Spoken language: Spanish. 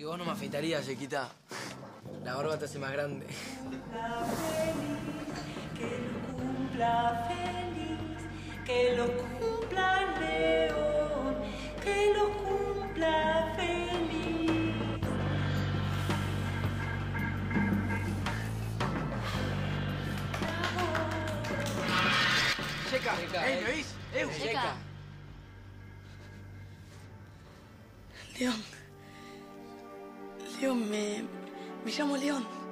Y vos no me afeitarías, Yequita. La barba te hace más grande. Que lo cumpla feliz, que lo cumpla León, que lo cumpla feliz. Yeca, ¿me oís? Yeca. León. León, me llamo León.